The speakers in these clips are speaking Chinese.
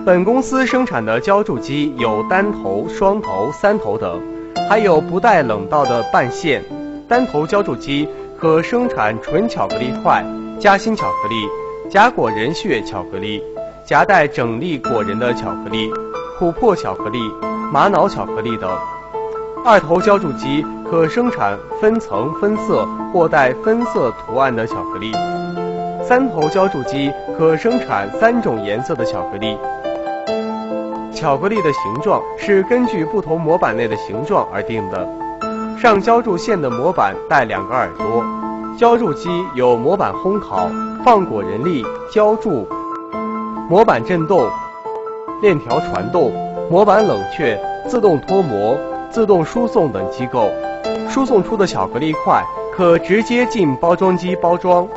本公司生产的浇筑机有单头、双头、三头等，还有不带冷道的半线。单头浇筑机可生产纯巧克力块、夹心巧克力、夹果仁屑巧克力、夹带整粒果仁的巧克力、琥珀巧克力、玛瑙巧克力等。二头浇筑机可生产分层分色或带分色图案的巧克力。三头浇筑机可生产3种颜色的巧克力。巧克力的形状是根据不同模板内的形状而定的。上浇筑线的模板带2个耳朵。浇筑机有模板烘烤、放果仁粒、浇筑、模板震动、链条传动、模板冷却、自动脱模、自动输送等机构。输送出的巧克力块可直接进包装机包装。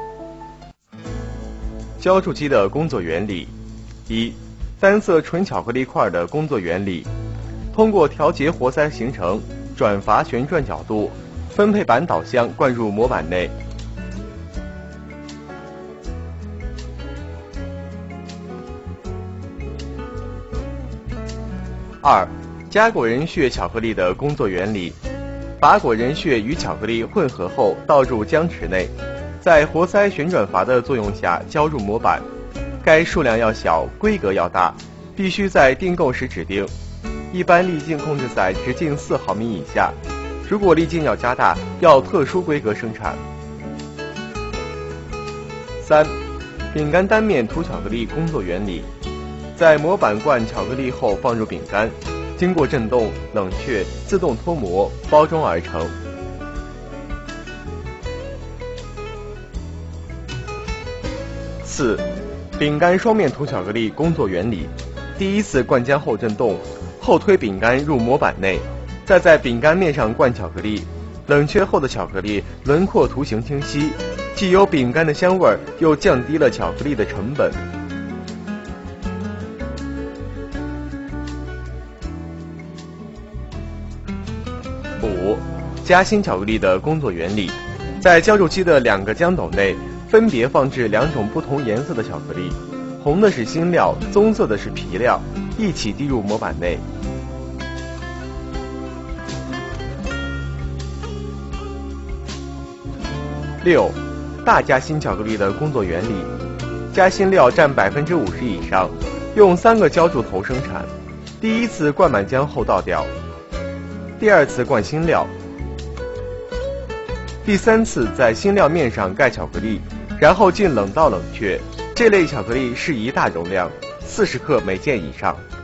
浇筑机的工作原理：一、单色纯巧克力块的工作原理。通过调节活塞行程、转阀旋转角度、分配板导向灌入模板内。二、夹果仁屑巧克力的工作原理。把果仁屑与巧克力混合后倒入浆池内，在活塞旋转阀的作用下浇入模板。该数量要小，规格要大，必须在订购时指定。一般粒径控制在直径4毫米以下，如果粒径要加大，要特殊规格生产。三、饼干单面涂巧克力工作原理。在模板灌巧克力后放入饼干，经过震动、冷却、自动脱模，包装而成。四、饼干双面涂巧克力工作原理。第一次灌浆后震动，后推饼干入模板内，再在饼干面上灌巧克力。冷却后的巧克力轮廓图形清晰，既有饼干的香味，又降低了巧克力的成本。5、夹心巧克力的工作原理。在浇筑机的2个浆斗内，分别放置2种不同颜色的巧克力，红的是芯料，棕色的是皮料，一起滴入模板内。6、大夹心巧克力的工作原理。夹心料占50%以上，用3个浇筑头生产。第一次灌满浆后倒掉，第二次灌新料，第三次在新料面上盖巧克力，然后进冷道冷却。这类巧克力适宜大容量，40克每件以上。